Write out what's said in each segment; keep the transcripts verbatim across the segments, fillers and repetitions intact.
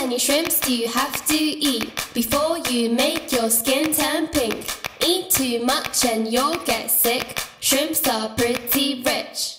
many shrimps do you have to eat before you make your skin turn pink? Eat too much and you'll get sick. Shrimps are pretty rich.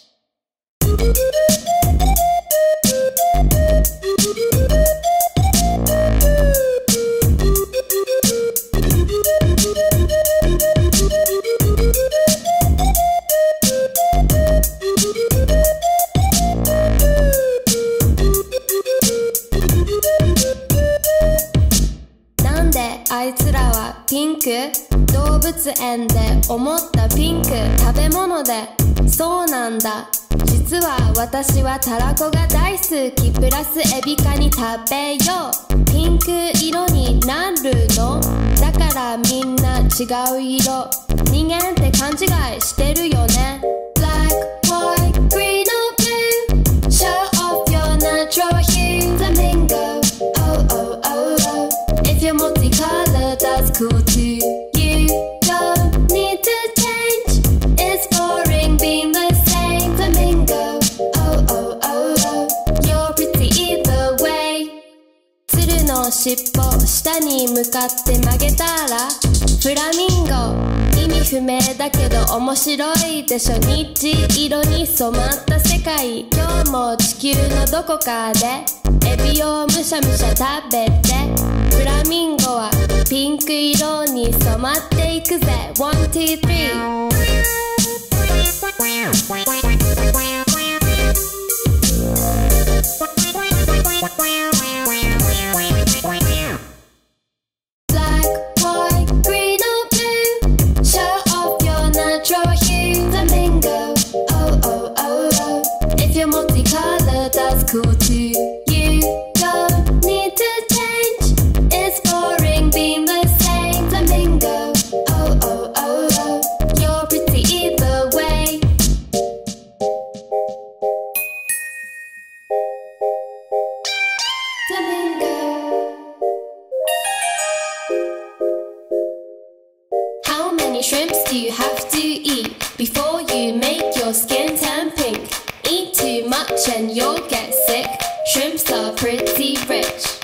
なんであいつらはピンク？動物園で思ったピンク食べ物でそうなんだ実は私はたらこが大好きプラスエビカニ食べようピンク色になるのだからみんな違う色人間って勘違いしてるよね Black, white, green or blue Show off your natural hue Flamingo Oh, oh, oh, oh If you're multicolored that's cool too You don't need to change It's boring being the same Flamingo Oh, oh, oh, oh You're pretty either way 鶴の尻尾下に向かって曲げたらフラミンゴ意味不明だけど面白いでしょ虹色に染まった世界今日も地球のどこかでエビをむしゃむしゃ食べてフラミンゴはピンク色に染まっていくぜ ワン、ツー、スリーThat's cool too. You don't need to change. It's boring being the same. Flamingo. Oh, oh, oh, oh. You're pretty either way. Flamingo. How many shrimps do you have to eat before you make your skin turn pink? Eat too much and you'll get sick. Shrimps are pretty rich.